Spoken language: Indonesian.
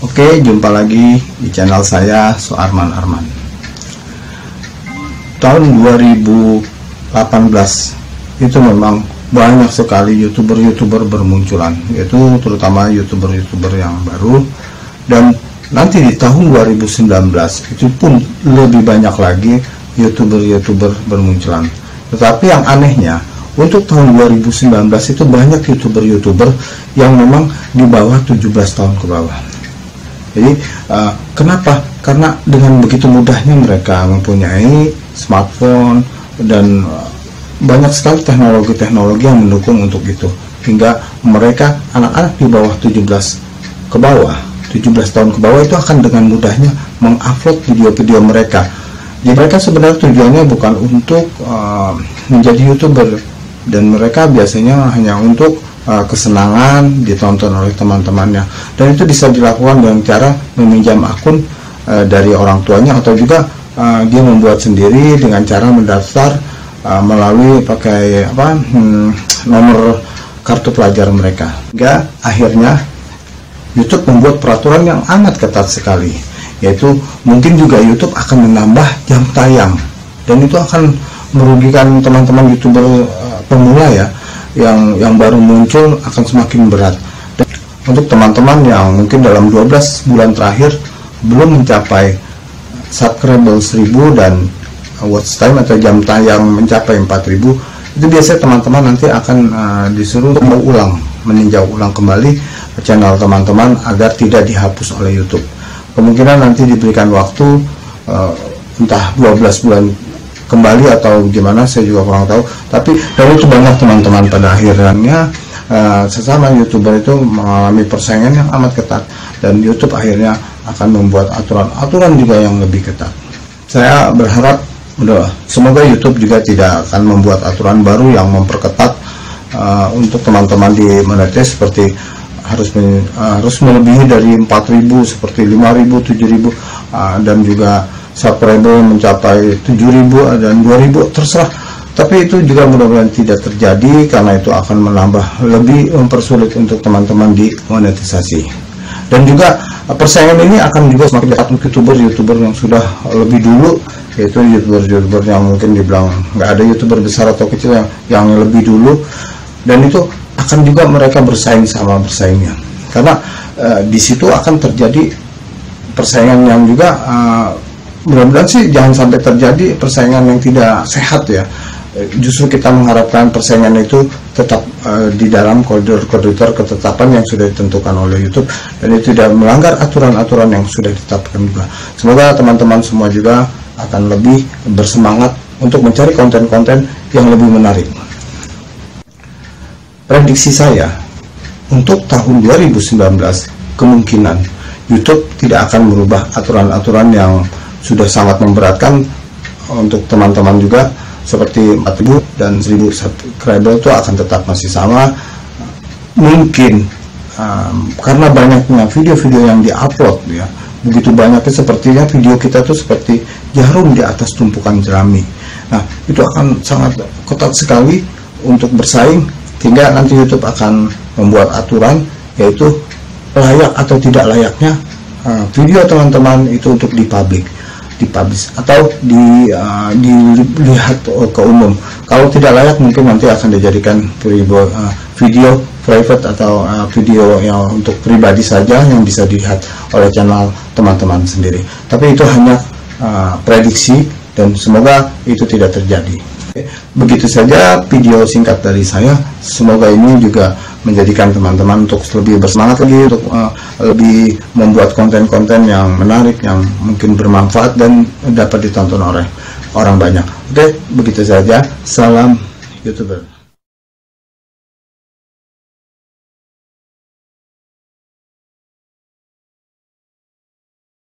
Oke, jumpa lagi di channel saya, Soarman Arman. Tahun 2018 itu memang banyak sekali youtuber-youtuber bermunculan, yaitu terutama youtuber-youtuber yang baru. Dan nanti di tahun 2019 itu pun lebih banyak lagi youtuber-youtuber bermunculan. Tetapi yang anehnya, untuk tahun 2019 itu banyak youtuber-youtuber yang memang di bawah 17 tahun ke bawah. Jadi kenapa? Karena dengan begitu mudahnya mereka mempunyai smartphone dan banyak sekali teknologi-teknologi yang mendukung untuk itu, hingga mereka anak-anak di bawah 17 ke bawah, 17 tahun ke bawah itu akan dengan mudahnya mengupload video-video mereka. Jadi mereka sebenarnya tujuannya bukan untuk menjadi youtuber, dan mereka biasanya hanya untuk kesenangan, ditonton oleh teman-temannya, dan itu bisa dilakukan dengan cara meminjam akun dari orang tuanya, atau juga dia membuat sendiri dengan cara mendaftar melalui pakai nomor kartu pelajar mereka. Hingga akhirnya YouTube membuat peraturan yang amat ketat sekali, yaitu mungkin juga YouTube akan menambah jam tayang, dan itu akan merugikan teman-teman YouTuber pemula ya, yang baru muncul akan semakin berat. Dan untuk teman-teman yang mungkin dalam 12 bulan terakhir belum mencapai subscriber 1000 dan watch time atau jam tayang mencapai 4000, itu biasanya teman-teman nanti akan disuruh untuk meninjau ulang kembali channel teman-teman agar tidak dihapus oleh YouTube. Kemungkinan nanti diberikan waktu entah 12 bulan kembali atau gimana, saya juga kurang tahu. Tapi dari itu banyak teman-teman pada akhirnya sesama YouTuber itu mengalami persaingan yang amat ketat, dan YouTube akhirnya akan membuat aturan-aturan juga yang lebih ketat. Saya berharap semoga YouTube juga tidak akan membuat aturan baru yang memperketat untuk teman-teman di monetis, seperti harus melebihi dari 4000, seperti 5000, 7000, dan juga subscriber mencapai 7000 dan 2000, terserah. Tapi itu juga mudah-mudahan tidak terjadi, karena itu akan lebih mempersulit untuk teman-teman di monetisasi. Dan juga persaingan ini akan juga semakin dekat untuk youtuber yang sudah lebih dulu, yaitu youtuber yang mungkin dibilang nggak ada youtuber besar atau kecil yang lebih dulu, dan itu akan juga mereka bersaing sama bersaingnya, karena di situ akan terjadi persaingan yang juga mudah-mudahan sih jangan sampai terjadi persaingan yang tidak sehat ya. Justru kita mengharapkan persaingan itu tetap di dalam koridor ketetapan yang sudah ditentukan oleh YouTube, dan itu tidak melanggar aturan-aturan yang sudah ditetapkan juga. Semoga teman-teman semua juga akan lebih bersemangat untuk mencari konten-konten yang lebih menarik. Prediksi saya untuk tahun 2019 kemungkinan YouTube tidak akan merubah aturan-aturan yang sudah sangat memberatkan untuk teman-teman juga, seperti 4000 dan 1000 subscriber itu akan tetap masih sama. Mungkin karena banyaknya video-video yang diupload ya, begitu banyaknya, sepertinya video kita tuh seperti jarum di atas tumpukan jerami. Nah, itu akan sangat ketat sekali untuk bersaing, hingga nanti YouTube akan membuat aturan, yaitu layak atau tidak layaknya video teman-teman itu untuk dipublish atau dilihat ke umum. Kalau tidak layak, mungkin nanti akan dijadikan video private atau video yang untuk pribadi saja yang bisa dilihat oleh channel teman-teman sendiri. Tapi itu hanya prediksi, dan semoga itu tidak terjadi. Begitu saja video singkat dari saya. Semoga ini juga menjadikan teman-teman untuk lebih bersemangat lagi, untuk lebih membuat konten-konten yang menarik, yang mungkin bermanfaat dan dapat ditonton oleh orang banyak. Oke, begitu saja. Salam YouTuber.